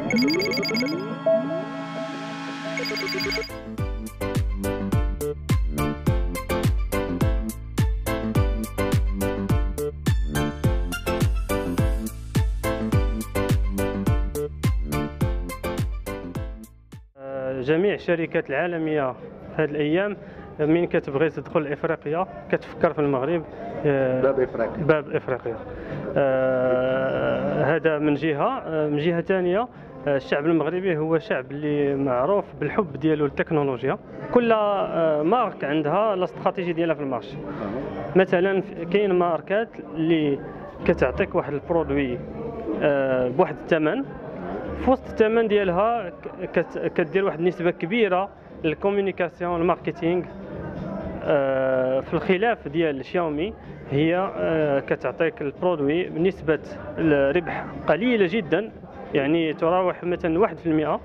جميع الشركات العالمية في هذه الأيام من كتبغي تدخل إفريقيا كتفكر في المغرب، باب إفريقيا. هذا من جهة ثانية الشعب المغربي هو شعب اللي معروف بالحب ديالو للتكنولوجيا. كل مارك عندها لا استراتيجي ديالها في المارشي. مثلا كاين ماركات اللي كتعطيك واحد البرودوي بواحد الثمن، في وسط الثمن ديالها كدير واحد النسبة كبيرة للكوميونيكاسيون الماركتينغ. في الخلاف ديال شاومي هي كتعطيك البرودوي بنسبة الربح قليلة جدا، يعني تراوح مثلا 1%،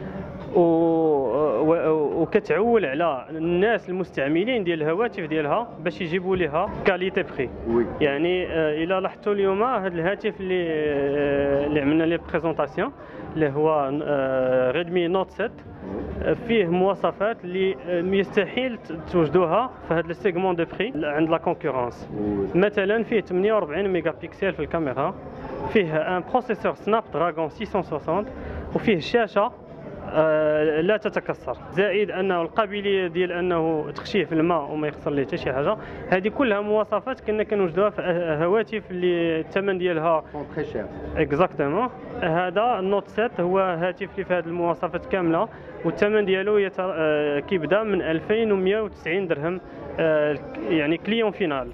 وكتعول على الناس المستعملين ديال الهواتف ديالها باش يجيبوا لها كاليتي بخي. يعني الى لاحظتوا اليوم هذا الهاتف اللي عملنا ليه بريزونطاسيون اللي هو ريدمي نوت 7 فيه مواصفات اللي يستحيل توجدوها في هذا السيغمون دو بري عند لا كونكورونس. مثلا فيه 48 ميجا بكسل في الكاميرا، فيه ان بروسيسور سناب دراغون 660، وفيه شاشه لا تتكسر، زائد انه القابليه ديال انه تخشيه في الماء وما يخسر ليه حتى شي حاجه. هذه كلها مواصفات كنا كنوجدوها في هواتف اللي الثمن ديالها تري شير. اكزاكتومون. هذا النوت 7 هو هاتف اللي فيه هذه المواصفات كامله، والثمن ديالو كيبدا من 2190 درهم، يعني كليون فينال.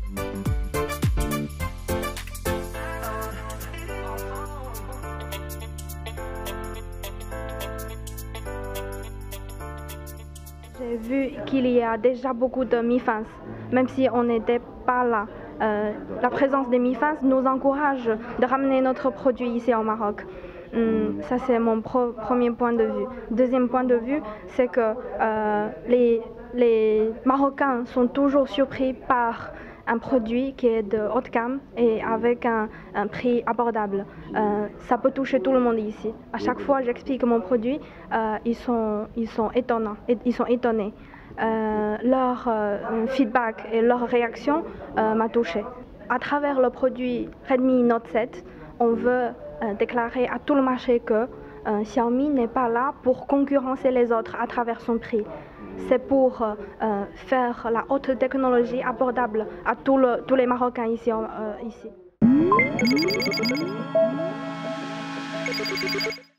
J'ai vu qu'il y a déjà beaucoup de Mi-Fans, même si on n'était pas là. La présence des Mi-Fans nous encourage de ramener notre produit ici au Maroc. Ça c'est mon premier point de vue. Deuxième point de vue, c'est que les Marocains sont toujours surpris par un produit qui est de haute gamme et avec un prix abordable. Ça peut toucher tout le monde ici. À chaque fois j'explique mon produit, ils sont étonnants, ils sont étonnés. Leur feedback et leur réaction m'a touchée. À travers le produit Redmi Note 7, on veut déclarer à tout le marché que Xiaomi n'est pas là pour concurrencer les autres à travers son prix. C'est pour faire la haute technologie abordable à tous les Marocains ici.